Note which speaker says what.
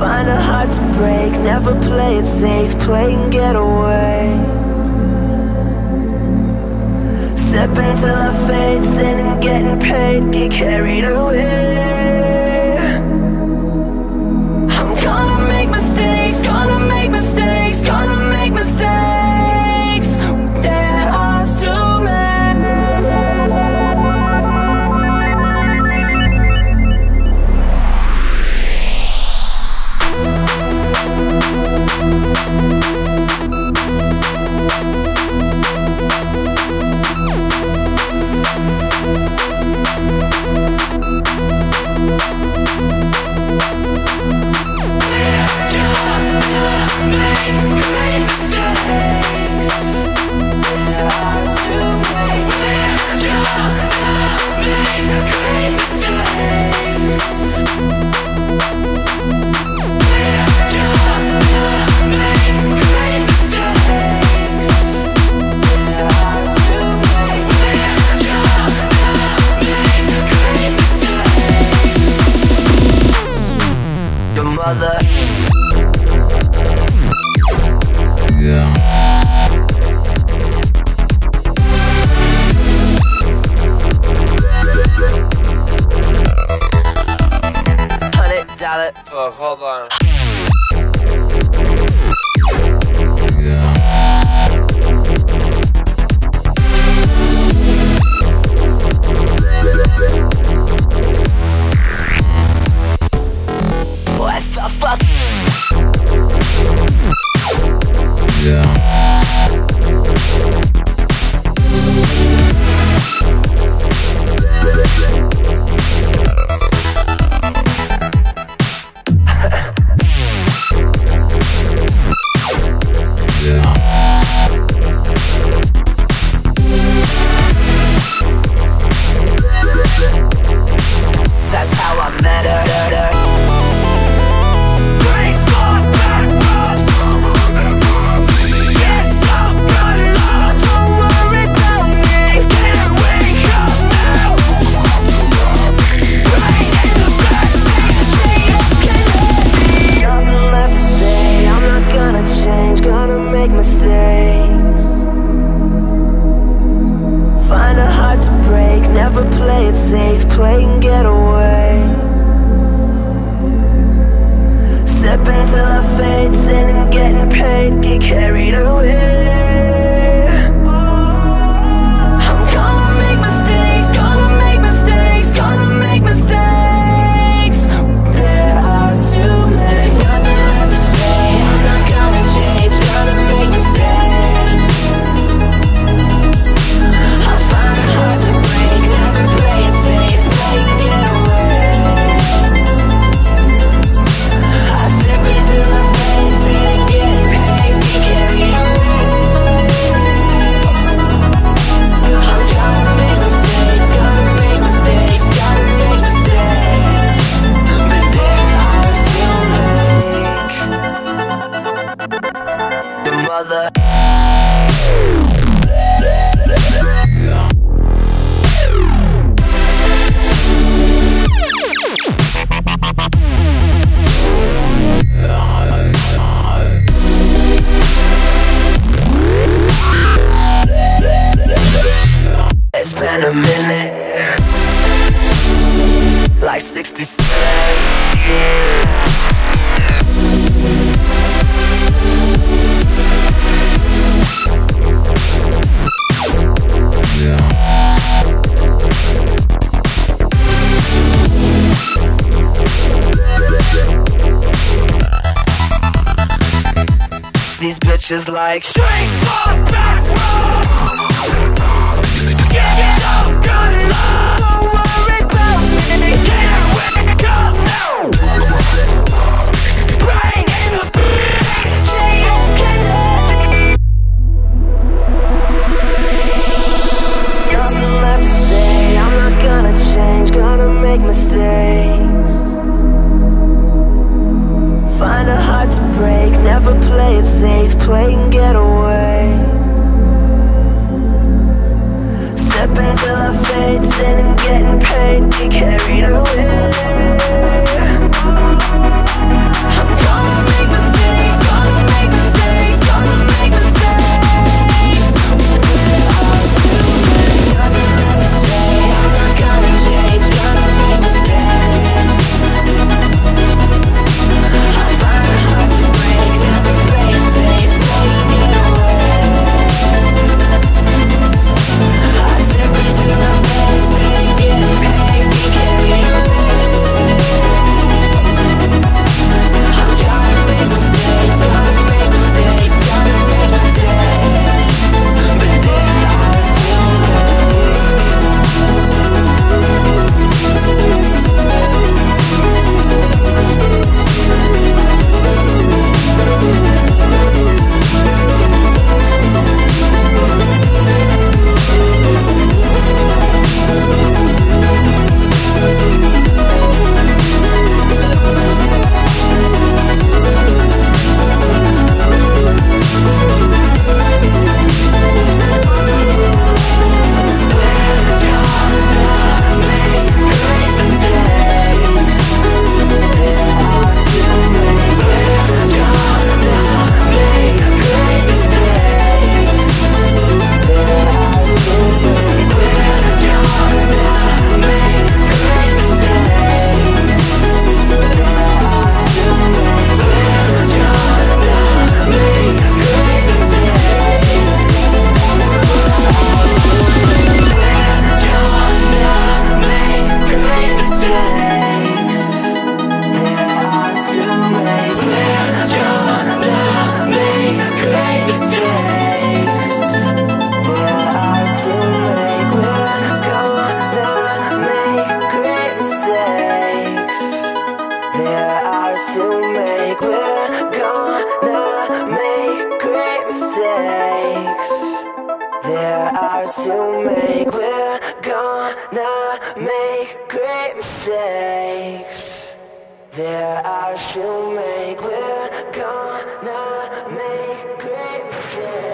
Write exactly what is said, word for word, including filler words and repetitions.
Speaker 1: Find a heart to break, never play it safe, play and get away. Sipping till I fade, sinning, getting paid, get carried away. I'm gonna make mistakes, gonna make mistakes, gonna make mistakes. There are too many. Mother. Yeah. Hundred dollar.
Speaker 2: Oh, hold on.
Speaker 1: Yeah. What the fuck? Yeah. That's how I met her. Never play it safe, play and get away. Sipping till I fade, sinning, getting paid, get carried away. I'm gonna make mistakes, gonna make mistakes, gonna make mistakes. There are too many. There's nothing left to say, I'm not gonna change, gonna make mistakes. I'll find it hard to break, never play it safe, play and get away. I sip it till I fade, sinning, getting paid, get carried away. I'm gonna make mistakes, gonna make mistakes, gotta make mistakes. But there are still make the mother. It's been a minute, like sixty-seven years. These bitches like straight smoke back road. Get it up, good love. Don't worry about me. Can't wake up now. Bring in the beat. Nothing left to say. I'm not gonna change. Gonna make mistakes. Find a heart to break. Never play it safe. Play and get away. Sipping till I fade, sinning, getting paid, get carried away. I'm There are to make. We're gonna make great mistakes. There are to make. We're gonna make great mistakes.